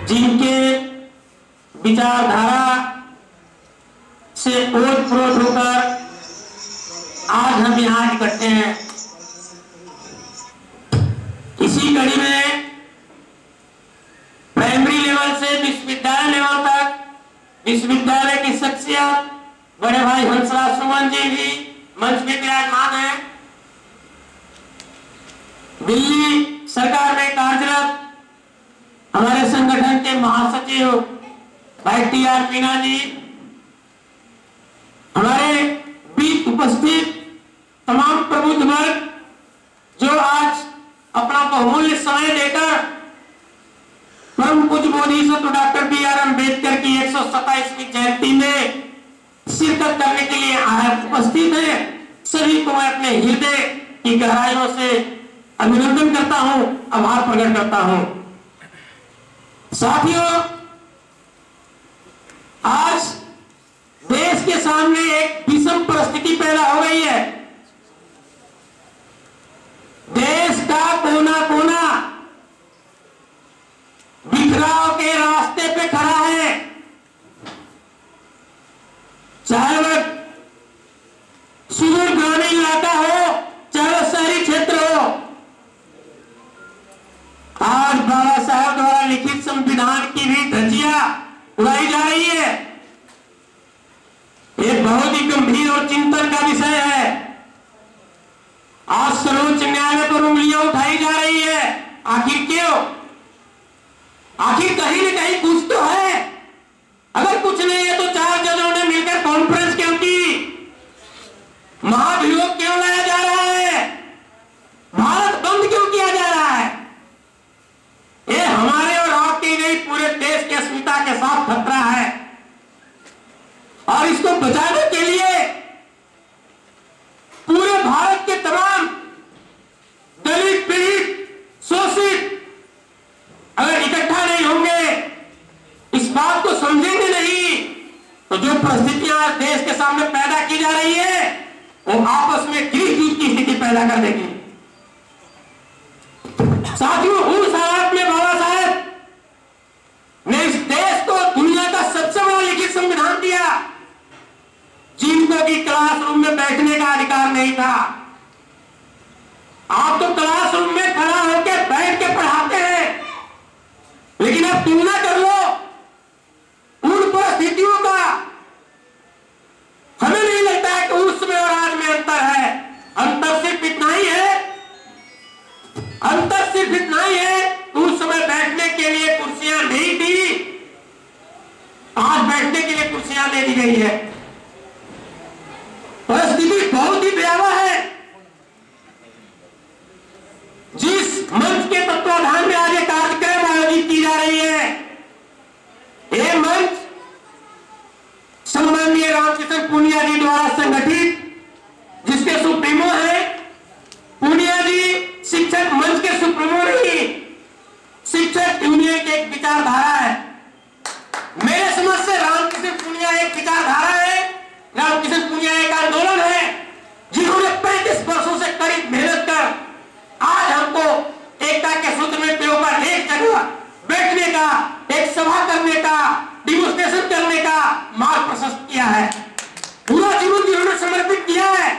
जिनके विचारधारा से ओत-प्रोत होकर आज हम यहाँ इकट्ठे हैं। इसी कड़ी में प्राइमरी लेवल से विश्वविद्यालय लेवल तक विश्वविद्यालय की शख्सियत बड़े भाई हंसराज सुमन जी भी मंच में विराजमान है। दिल्ली सरकार में कार्यरत हमारे संगठन के महासचिव भाई टी.आर. मीना जी, हमारे बीच उपस्थित तमाम प्रबुद्ध वर्ग जो आज अपना बहुमूल्य समय देकर परम पूज्य बोधिसत्व डॉक्टर बी.आर. अम्बेडकर की 127वीं जयंती में शिरकत करने के लिए उपस्थित है, सभी को मैं अपने हृदय की गहराइयों से अभिनंदन करता हूं, आभार प्रकट करता हूं। साथियों, आज देश के सामने एक विषम परिस्थिति पैदा हो गई है। देश का कोना कोना बिखराव के रास्ते पे खड़ा है, चाहे वह सुदूर ग्रामीण इलाका हो, चाहे वह शहरी क्षेत्र हो। आज बाबा साहब द्वारा लिखित संविधान की भी धज्जियां उड़ाई जा रही है। ये बहुत ही गंभीर और चिंतन का विषय है। आज सर्वोच्च न्यायालय पर उंगलियां उठाई जा रही है। आखिर क्यों? आखिर कहीं न कहीं कुछ तो है। अगर कुछ नहीं है तो 4 जजों ने मिलकर कॉन्फ्रेंस क्यों की? महाभियोग क्यों लाया जा रहा है? भारत बंद क्यों किया जा रहा है? ये हमारे और आपके नहीं, पूरे देश की अस्मिता के साथ खतरा है। और इसको बचाने के लिए पूरे भारत के तमाम दलित, पीड़ित, शोषित अगर इकट्ठा नहीं होंगे, इस बात को समझेंगे नहीं, तो जो परिस्थितियां देश के सामने पैदा की जा रही है वो आपस में गृह युद्ध की स्थिति पैदा कर देगी। साथियों, उस हालात में बाबा साहब ने इस देश को दुनिया का सबसे बड़ा लिखित संविधान दिया, जिनको कि क्लासरूम में बैठने का अधिकार नहीं था। आप तो क्लासरूम में खड़ा होकर बैठ के पढ़ाते हैं, लेकिन अब तुलना कर लो उन परिस्थितियों का। हमें नहीं लगता है कि उस समय और आज में अंतर है। अंतर सिर्फ इतना ही है, अंतर सिर्फ इतना ही है, उस समय बैठने के लिए कुर्सियां नहीं थी, आज बैठने के लिए कुर्सियां दे दी गई है। परिस्थिति बहुत ही भयावह है। जिस मंच के तत्वाधान में आज एक कार्यक्रम आयोजित की जा रही है, यह मंच सम्माननीय रामकिशन पुनिया जी द्वारा संगठित, जिसके सुप्रीमो है पुनिया जी, शिक्षक मंच के सुप्रीमो नहीं, शिक्षक यूनियन की एक विचारधारा है। मेरे समझ से रामकिशन पुनिया एक विचारधारा है, रामकिशन पुनिया एक आंदोलन है, जिन्होंने 35 वर्षों से कड़ी मेहनत कर आज हमको एकता के सूत्र में पेपर एक जगह बैठने का, एक सभा करने का, डिमोन्स्ट्रेशन करने का मार्ग प्रशस्त किया है। पूरा जीवन जिन्होंने समर्पित किया है।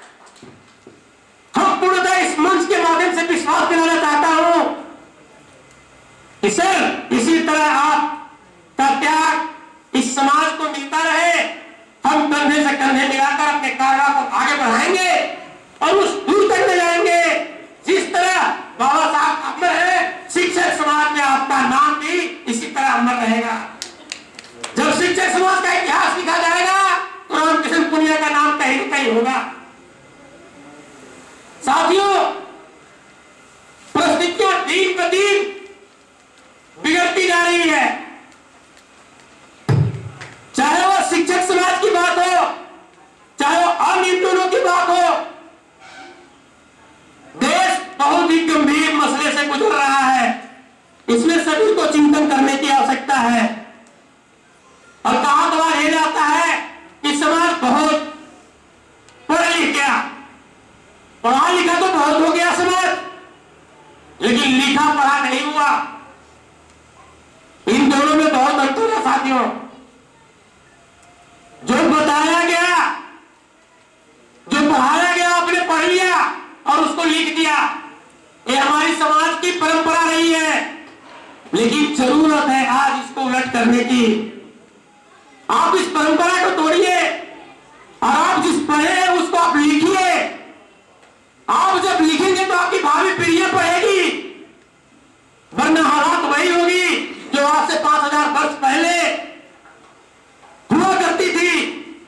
हम पूर्णतः इस मंच के माध्यम से विश्वास दिलाना चाहता हूं कि सर, इसी तरह आपका त्याग इस समाज को मिलता रहे। हम कंधे से कंधे मिलाकर अपने कार्य को आगे बढ़ाएंगे और उस दूर तक ले जाएंगे जिस तरह बाबा साहब अमर है। शिक्षक समाज में आपका नाम भी इसी तरह अमर रहेगा। जब शिक्षक समाज का इतिहास लिखा जाएगा तो रामकिशन पुनिया का नाम कहीं न कहीं होगा। साथियों, परिस्थितियां दिन ब दिन बिगड़ती जा रही है। चाहे वो शिक्षक समाज की बात हो, चाहे वो अनियंत्रणों की बात हो, देश बहुत ही गंभीर मसले से गुजर रहा है। इसमें सभी को चिंतन करने की आवश्यकता है। और कहा तो यह जाता है कि समाज बहुत पढ़ लिख गया, पढ़ा लिखा तो बहुत हो गया समाज, लेकिन लिखा पढ़ा नहीं हुआ। इन साथियों, जो बताया गया, जो पढ़ाया गया, आपने पढ़ लिया और उसको लिख दिया, ये हमारी समाज की परंपरा रही है। लेकिन जरूरत है आज इसको उलट करने की। आप इस परंपरा को तोड़िए और आप जिस पढ़े हैं उसको आप लिखिए। आप जब लिखेंगे तो आपकी भावी पीढ़ियां पढ़ेगी, वरना हालात वही होगी जो आज से 5000 वर्ष पहले हुआ करती थी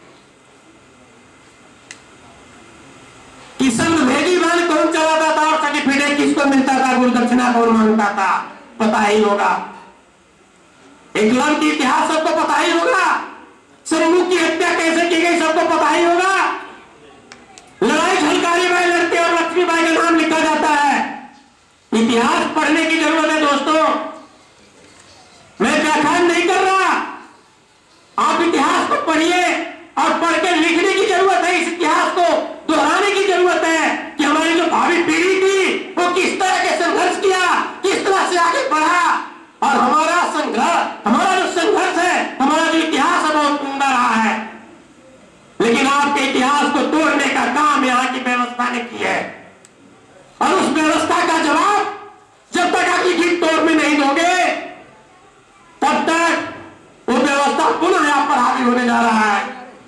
कि संघ भेदी वाले कौन चलाता था और सर्टिफिकेट किसको मिलता था, गुरदक्षिणा कौन मांगता था, पता ही होगा। इंग्लैंड की इतिहास सबको पता ही होगा। समूह की हत्या कैसे की गई सबको पता ही होगा। लड़ाई झलकारी बाई लड़के और लक्ष्मीबाई का नाम लिखा जाता है। इतिहास पढ़ने की जरूरत है दोस्तों। मैं व्याख्यान नहीं कर रहा, आप इतिहास को पढ़िए और पढ़ के लिखने की जरूरत है। इस इतिहास को दोहराने की जरूरत है कि हमारी जो भावी पीढ़ी थी वो किस तरह के संघर्ष किया, किस तरह से आगे बढ़ा। और हमारा संघर्ष, हमारा जो संघर्ष है, हमारा जो इतिहास है बहुत उम्दा रहा है। लेकिन आपके इतिहास को तोड़ने का काम यहाँ की व्यवस्था ने किया है। और उस व्यवस्था का जवाब जब तक आप लिखित तौर में नहीं दोगे तब तक वो व्यवस्था पुनः आप पर हावी होने जा रहा है।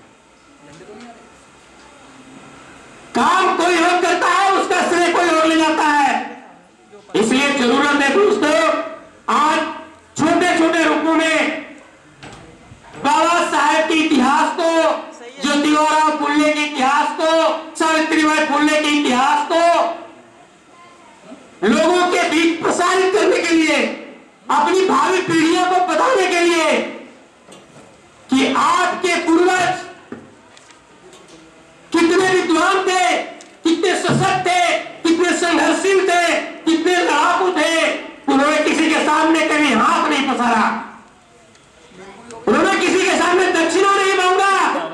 काम कोई और करता है, उसका श्रेय कोई और ले जाता है। इसलिए जरूरत है दोस्तों, आज छोटे छोटे रूपों में बाबा साहेब के इतिहास को, ज्योतिराव फुले के इतिहास को, सावित्रीबाई फुले के इतिहास को लोगों के बीच प्रसारित करने के लिए, अपनी भावी पीढ़ियों को बताने के लिए कि आपके पूर्वज कितने विद्वान थे, कितने सशक्त थे, कितने संघर्षशील थे, कितने लड़ाकू थे। उन्होंने किसी के सामने कभी हाथ नहीं पसारा, उन्होंने किसी के सामने दक्षिणा नहीं मांगा।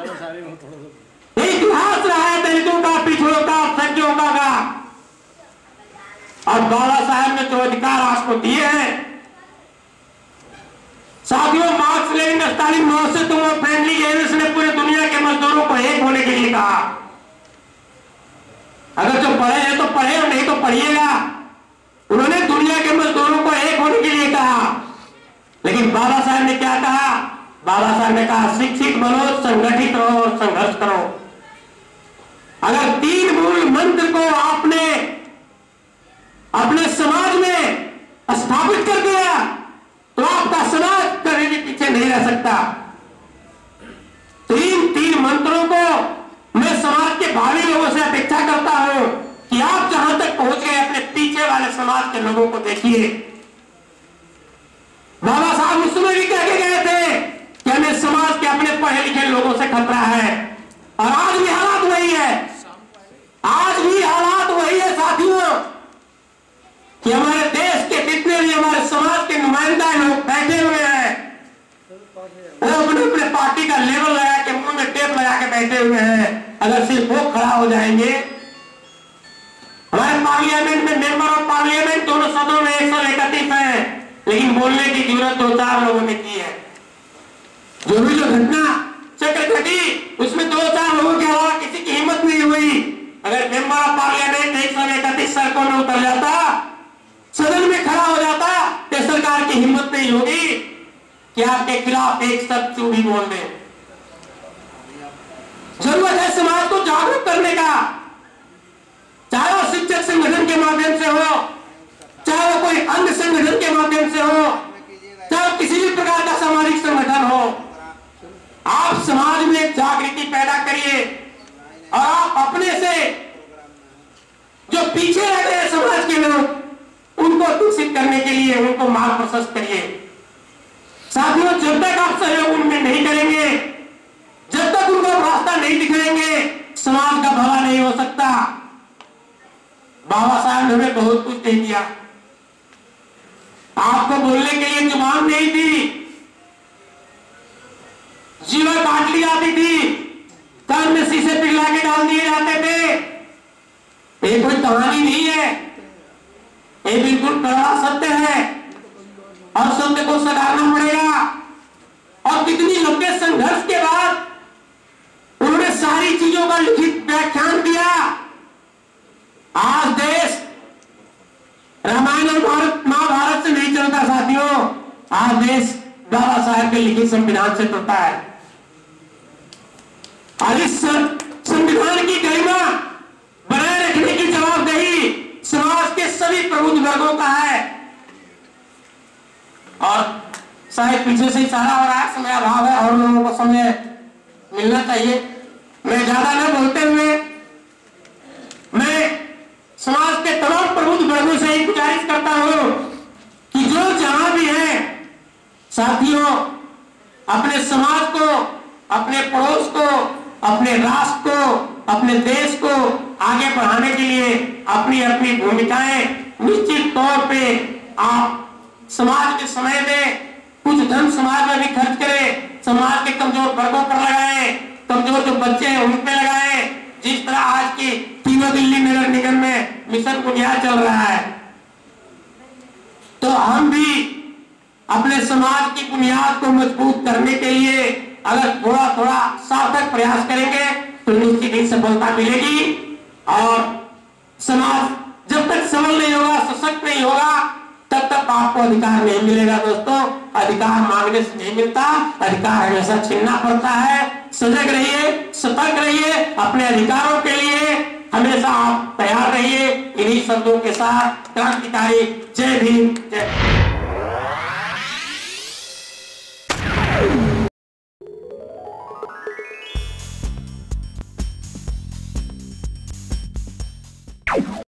इतिहास रहा है दलितों का, पिछड़ों का, सज्जों का। और बाबा साहब ने जो अधिकार आपको दिए हैं साथियों, मार्क्स लेनिन स्टालिन माओ से तुम और फ्रेंडली एरिस ने पूरे दुनिया के मजदूरों को एक होने के लिए कहा। अगर जो पढ़े हैं तो पढ़े और नहीं तो पढ़िएगा। उन्होंने दुनिया के मजदूरों को एक होने के लिए कहा। लेकिन बाबा साहब ने क्या कहा? बाबा साहब ने कहा शिक्षित बनो, संगठित रहो और संघर्ष करो। अगर 3 मूल मंत्र को आपने अपने समाज में स्थापित कर दिया तो आपका समाज कभी भी पीछे नहीं रह सकता। 3 मंत्रों को मैं समाज के भावी लोगों से अपेक्षा करता हूं कि आप जहां तक पहुंच गए अपने पीछे वाले समाज के लोगों को देखिए। बाबा साहब उस समय भी कह के गए थे कि हमें समाज के अपने पढ़े लिखे लोगों से खतरा है। और आज भी हालात वही है, आज भी हालात वही है साथियों, कि हमारे देश के जितने भी हमारे समाज के नुमाइंदा लोग बैठे हुए हैं वो अपने अपने पार्टी का लेवल लगा के, मुंह में टेप लगा के बैठे हुए हैं। अगर सिर्फ वो खड़ा हो जाएंगे, हमारे पार्लियामेंट में मेंबर ऑफ पार्लियामेंट दोनों सदनों में 131 है, लेकिन बोलने की जरूरत 2-4 लोगों ने की है। जो भी जो घटना चक्र घटी उसमें 2-4 लोगों के अलावा किसी की हिम्मत नहीं हुई। अगर मेंबर ऑफ पार्लियामेंट 131 सड़कों में उतर जाता, सदन में खड़ा हो जाता, तो सरकार की हिम्मत नहीं होगी कि आपके खिलाफ एक शब्द क्यों भी बोल दे। जरूरत है समाज को जागरूक करने का, चाहे वो शिक्षक संगठन के माध्यम से हो, चाहे वो कोई अन्य संगठन के माध्यम से हो, चाहे किसी भी प्रकार का सामाजिक संगठन हो। आप समाज में जागृति पैदा करिए और आप अपने से जो पीछे रह गए समाज के लोग उनको विकसित करने के लिए उनको मार्ग प्रशस्त करिए। साथियों, जब तक आप सहयोग उनमें नहीं करेंगे, जब तक उनको रास्ता नहीं दिखाएंगे, समाज का भला नहीं हो सकता। बाबा साहब ने हमें बहुत कुछ दे दिया। आपको बोलने के लिए जुबान नहीं थी, जीवा काट ली जाती थी, कान में शीशे पिघला के डाल दिए जाते थे। ये कोई कहानी नहीं है, ये बिल्कुल कड़ा सत्य है और सत्य को सराहना पड़ेगा और कितनी लंबे संघर्ष के बाद उन्होंने सारी चीजों का लिखित व्याख्यान दिया। आज देश रामायण और महाभारत से नहीं चलता साथियों, आज देश बाबा साहेब के लिखित संविधान से चलता है। और इस संविधान की गरिमा बनाए रखने की जवाबदेही समाज के सभी प्रबुद्ध वर्गों का है। और शायद पीछे से इशारा हो रहा है, समय अभाव है और लोगों को समय मिलना चाहिए। मैं ज्यादा न बोलते हुए मैं समाज के तमाम प्रबुद्ध वर्गों से ही गुजारिश करता हूं कि जो जहां भी है साथियों, अपने समाज को, अपने पड़ोस को, अपने राष्ट्र को, अपने देश को आगे बढ़ाने के लिए अपनी अपनी भूमिकाएं निश्चित तौर पे आप समाज के समय में कुछ धन समाज में भी खर्च करें, समाज के कमजोर वर्गों पर लगाएं, कमजोर जो बच्चे हैं उन पे लगाएं। जिस तरह आज की तीनों दिल्ली नगर निगम में मिशन बुनियाद चल रहा है, तो हम भी अपने समाज की बुनियाद को मजबूत करने के लिए अगर थोड़ा थोड़ा सार्थक प्रयास करेंगे तो निश्चित ही सफलता मिलेगी। और समाज जब तक सबल नहीं होगा, सशक्त नहीं होगा, तब तक आपको अधिकार नहीं मिलेगा। दोस्तों, अधिकार मांगने से नहीं मिलता, अधिकार हमेशा छीनना पड़ता है। सजग रहिए, सतर्क रहिए, अपने अधिकारों के लिए हमेशा आप तैयार रहिए। इन्हीं शब्दों के साथ क्रांतिकारी जय भीम, जय